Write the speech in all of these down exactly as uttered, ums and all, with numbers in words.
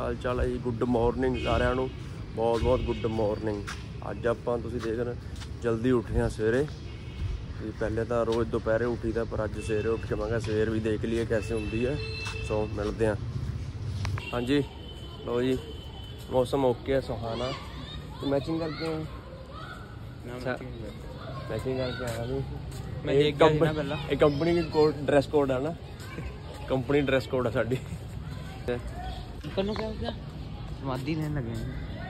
हाल चाल है जी? Good morning सारिਆਂ ਨੂੰ, बहुत बहुत गुड मॉर्निंग। अज ਆਪਾਂ ਤੁਸੀਂ देख रहे जल्दी उठे हैं सवेरे। पहले तो रोज़ दोपहर उठी था, पर अज सवेरे उठ के मैं कहा सवेर भी देख लिए कैसे होंगी है। सो मिलते हैं। हाँ जी लो जी, मौसम ओके है, सुहाना। तो मैचिंग करके मैचिंग करके आया नहीं, एक कंपनी की कोड ड्रेस कोड है ना, कंपनी ड्रेस कोड है साड़ी। क्या समाधि लेने लगे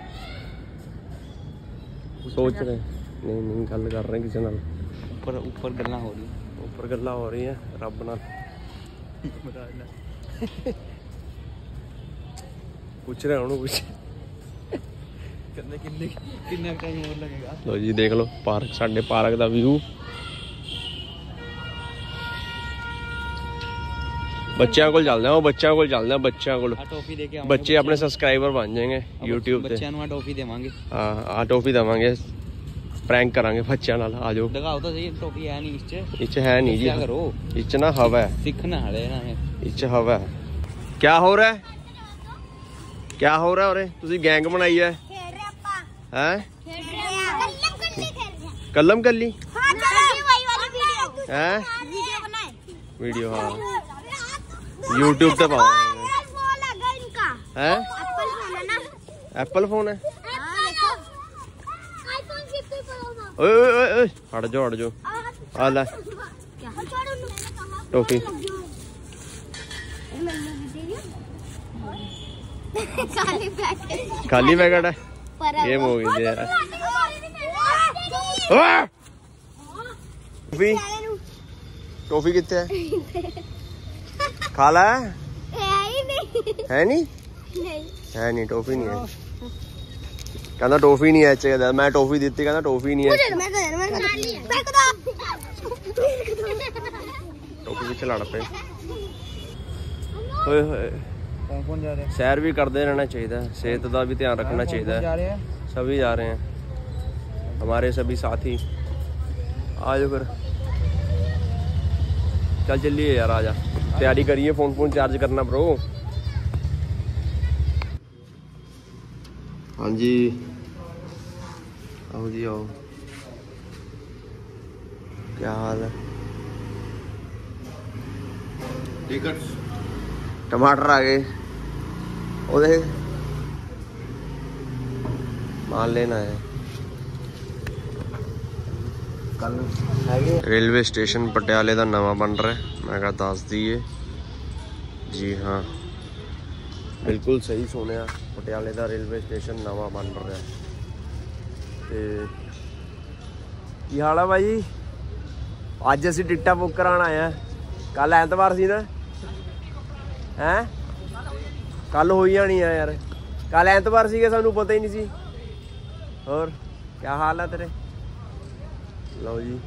सोच रहे नहीं नहीं गल कर रहे किसी नाल, ऊपर ऊपर गल्लां हो रही ऊपर गल्लां हो रही है रब नाल। पूछ रहे उन्होंने कुछ किन्ने किन्ने टाइम और लगेगा। लो जी देख लो पार्क, साडे पार्क दा व्यू। बच्चों को चलते हैं, बच्चों को चलते हैं, बच्चों को टॉफी दे के बच्चे अपने सब्सक्राइबर बन जाएंगे यूट्यूब पे। बच्चों को टॉफी देवांगे। हाँ आ टॉफी देवांगे, प्रैंक करांगे बच्चों नाल। आ जाओ दिखाओ तो सही, टॉफी है नहीं इस च इच है नहीं जी, करो इच ना हवा है, सीखना है ना इच हवा है। क्या हो रहा है, क्या हो रहा है? अरे तुसी गैंग बनाई है हैं? कलम कर ली हैं? वीडियो हाँ यूट्यूब पे पाऊंगा है। एप्पल फोन है, ओए ओए ओए हट जाओ हट जाओ। आ ले टोपी, खाली पैकेट है, गेम हो गई यार। टोपी टोपी कितने है? खा ला है? है नहीं है नहीं टोफी नहीं है। कहना टोफी नहीं है, मैं टोफी दी कहना टोफी नहीं है। टोफी पीछे लड़ पे। सैर भी करते रहना चाहिए, सेहत का भी ध्यान रखना चाहिए। सभी जा रहे हैं, हमारे सभी साथी। आ जाओ फिर, चल चलिए यार, आजा तैयारी करिए, फोन फोन चार्ज करना ब्रो। हाँ जी आओ जी आओ, क्या हाल है? टमाटर आ गए, ओ देख माल लेना है। रेलवे स्टेशन पटियाले का नवा बन रहा है, मैं कहा दस दिए जी। हाँ बिल्कुल सही सुनिया, पटियाले का रेलवे स्टेशन नवा बन रहा है। तो की हाल है भाई? अज असी टिकटा बुक कराने आए हैं, कल ऐतवार सी ना है, कल हो जानी है यार, कल ऐतवार सी, सानू पता ही नहीं सी। और क्या हाल है तेरे? लो जी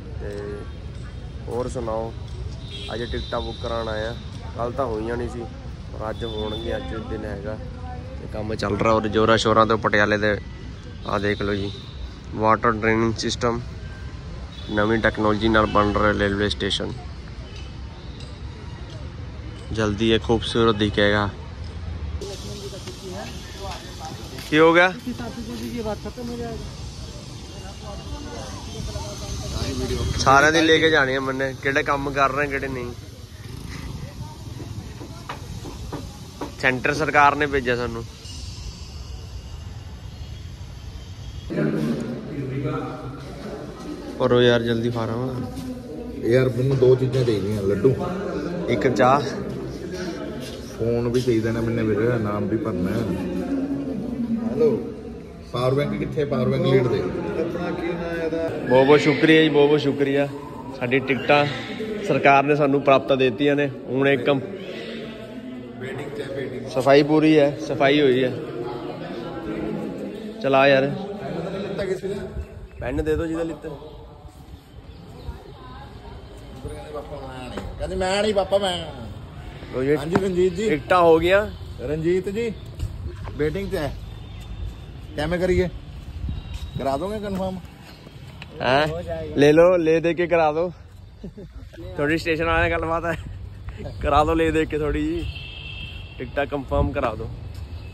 तो और सुनाओ, अज टिकटा बुक कराने आए हैं, कल तो हो जानी सी पर अज होणगी, अज दिन हैगा, काम चल रहा और जोरा शोरा तो पटियाले दे। आ देख लो जी, वाटर ड्रेनिंग सिस्टम नवी टैक्नोलॉजी नाल बन रहा है रेलवे स्टेशन। जल्दी ये खूबसूरत दिखेगा। क्या हो गया? सारे दिन लेके जाने है मैंने, केड़े काम कर रहे हैं केड़े नहीं। सेंटर सरकार ने भेजा सानू। और यार जल्दी फार्म यार, मैंने दो चीज़ें चाहिए, लड्डू एक चाह, फोन भी चाहिए ना मैंने, मेरे नाम भी भरना है। हेलो पावर बैंक कितने? पावर बैंक लीड दे। बहुत बहुत शुक्रिया जी, बहुत बहुत शुक्रिया। साडी टिकटा सरकार ने सानू प्राप्त देती ने। हुण एक कम सफाई पूरी है, सफाई हुई है। चला यार पेन दे दो जिदा लिते। मैं नहीं पापा मैं। हाँ जी रंजीत जी, टिकटा हो गया। रंजीत जी वेटिंग से है, क्या मैं करिए? करा दोगे कंफर्म? हैं ले लो, ले दे के करा दो। थोड़ी स्टेशन आने गल बात है, करा दो ले दे के थोड़ी जी, टिकटा कंफर्म करा दो।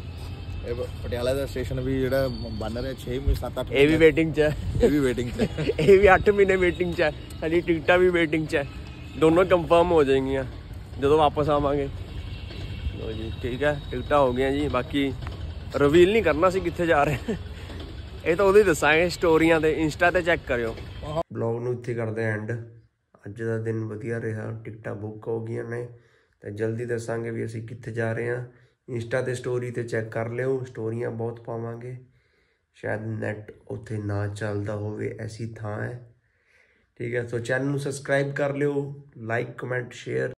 ਇਹ ਪਟਿਆਲਾ ਦਾ ਸਟੇਸ਼ਨ ਵੀ ਜਿਹੜਾ ਬਣ ਰਿਹਾ ਛੇ ਮਹੀਨੇ ਸੱਤ ਅੱਠ ਇਹ ਵੀ ਵੇਟਿੰਗ 'ਚ ਹੈ, ਇਹ ਵੀ ਵੇਟਿੰਗ 'ਚ ਹੈ। ਇਹ ਵੀ ਅੱਠ ਮਹੀਨੇ ਵੇਟਿੰਗ 'ਚ ਹੈ, ਸਾਡੀ ਟਿਕਟਾਂ ਵੀ ਵੇਟਿੰਗ 'ਚ ਹੈ। ਦੋਨੋਂ ਕੰਫਰਮ ਹੋ ਜਾਏਗੀਆਂ ਜਦੋਂ ਵਾਪਸ ਆਵਾਂਗੇ। ਲੋ ਜੀ ਠੀਕ ਹੈ, ਟਿਕਟਾਂ ਹੋ ਗਈਆਂ ਜੀ। ਬਾਕੀ ਰਿਵੀਲ ਨਹੀਂ ਕਰਨਾ ਸੀ ਕਿੱਥੇ ਜਾ ਰਹੇ, ਇਹ ਤਾਂ ਉਹਦੇ ਦੱਸਾਂਗੇ ਸਟੋਰੀਆਂ ਤੇ, ਇੰਸਟਾ ਤੇ ਚੈੱਕ ਕਰਿਓ। ਬਲੌਗ ਨੂੰ ਇੱਥੇ ਕਰਦੇ ਐਂਡ। ਅੱਜ ਦਾ ਦਿਨ ਵਧੀਆ ਰਿਹਾ, ਟਿਕਟਾਂ ਬੁੱਕ ਹੋ ਗਈਆਂ ਨੇ ਤੇ ਜਲਦੀ ਦੱਸਾਂਗੇ ਵੀ ਅਸੀਂ ਕਿੱਥੇ ਜਾ ਰਹੇ ਹਾਂ। ਇੰਸਟਾ ਤੇ ਸਟੋਰੀ ਤੇ ਚੈੱਕ ਕਰ ਲਿਓ, ਸਟੋਰੀਆਂ ਬਹੁਤ ਪਾਵਾਂਗੇ। ਸ਼ਾਇਦ ਨੈਟ ਉੱਥੇ ਨਾ ਚੱਲਦਾ ਹੋਵੇ, ਐਸੀ ਥਾਂ ਹੈ। ਠੀਕ ਹੈ, ਸੋ ਚੈਨਲ ਨੂੰ ਸਬਸਕ੍ਰਾਈਬ ਕਰ ਲਿਓ, ਲਾਈਕ ਕਮੈਂਟ ਸ਼ੇਅਰ।